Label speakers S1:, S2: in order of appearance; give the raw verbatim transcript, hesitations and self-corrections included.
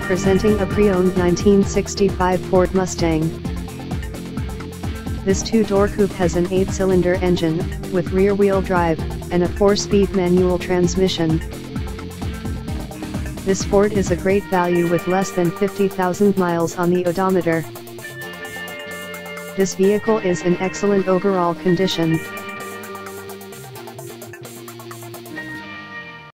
S1: presenting a pre-owned nineteen sixty-five Ford Mustang. This two-door coupe has an eight-cylinder engine, with rear-wheel drive, and a four-speed manual transmission. This Ford is a great value with less than fifty thousand miles on the odometer. This vehicle is in excellent overall condition,